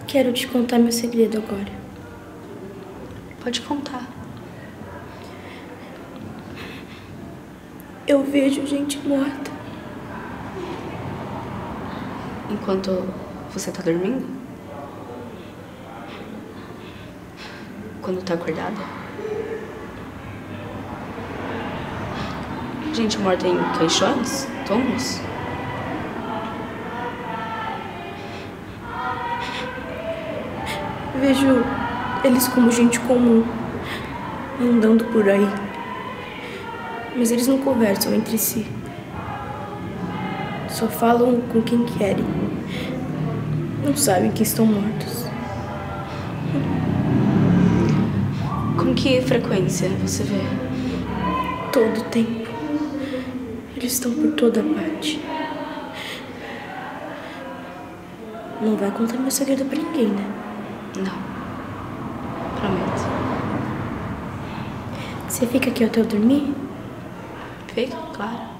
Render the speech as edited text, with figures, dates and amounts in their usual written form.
Quero te contar meu segredo agora. Pode contar. Eu vejo gente morta. Enquanto você tá dormindo? Quando tá acordada? Gente morta em caixões? Túmulos? Vejo eles como gente comum, andando por aí. Mas eles não conversam entre si. Só falam com quem querem. Não sabem que estão mortos. Com que frequência você vê? Todo tempo. Eles estão por toda parte. Não vai contar meu segredo pra ninguém, né? Não. Prometo. Você fica aqui até eu dormir? Fica, claro.